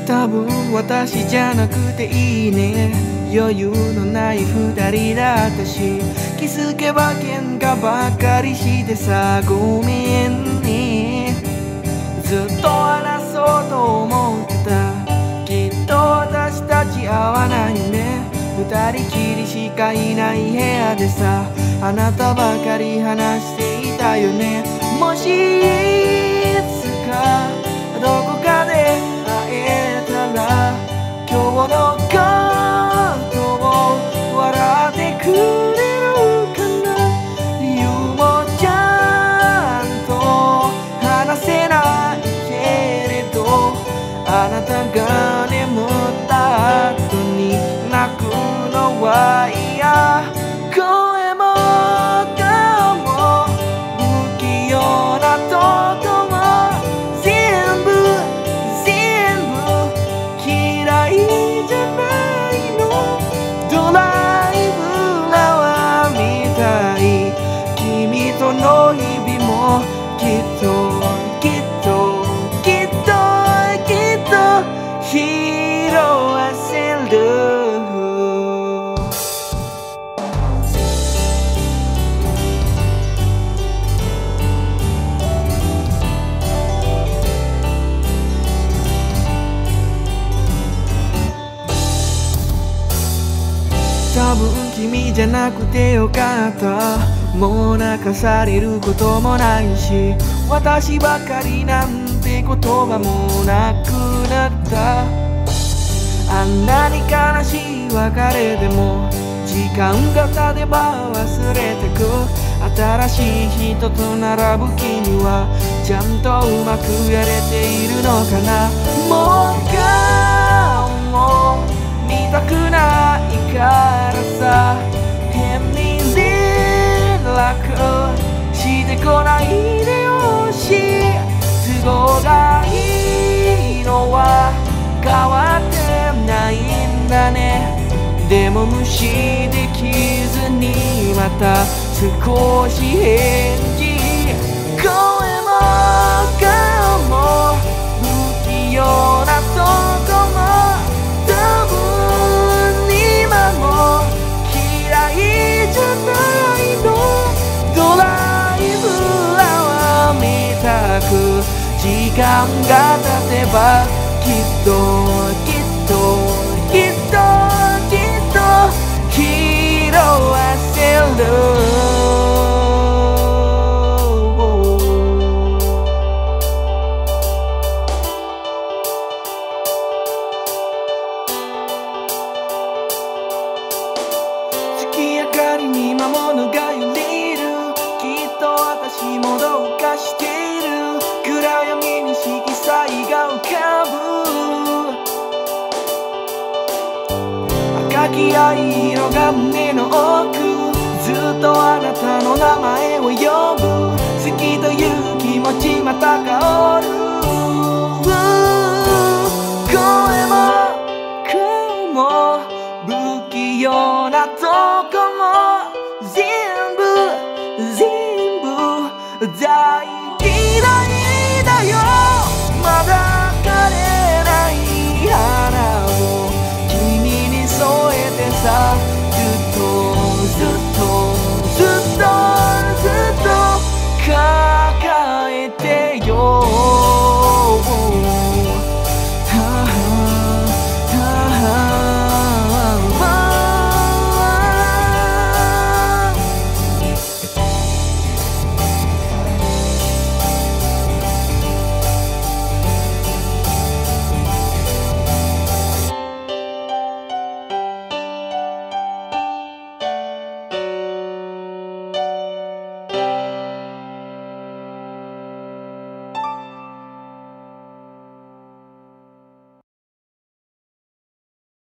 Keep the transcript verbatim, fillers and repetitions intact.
多分私じゃなくていいね、余裕のない二人だったし、気づけば喧嘩ばっかりしてさ、ごめんね。ずっと話そうと思ってた、きっと私たち合わないね。二人きりしかいない部屋でさ、あなたばかり話していたよね。もしいつかどこかで会えたら、今日のことを笑ってくれるかな。理由もちゃんと話せないけれど、あなたが眠った後に泣くのは嫌。声も顔も不器用なとこも全部全部嫌いじゃないの。ドライブラワーみたい、君との日々もきっときっときっときっと拾わせる。多分君じゃなくてよかった、もう泣かされることもないし、私ばかりなんて言葉もなくなった。あんなに悲しい別れでも時間が経てば忘れてく。新しい人と並ぶ君はちゃんとうまくやれているのかな。もう顔も見たくないからさ、変に連絡してこないでよし。都合がいいのは変わってないんだね。でも無視できずにまた少し返事。声も顔も不器用なとこも多分今も嫌いじゃないの。ドライブラワーみたく時間が経てばきっときっときっときっと拾わせる。月明かりに魔物が揺れる、きっと私もどうかしている。暗闇に色彩が浮かぶ、赤き藍色が胸の奥、ずっとあなたの名前を呼ぶ。好きという気持ちまた香る。声も顔も不器用なとこも全部全部大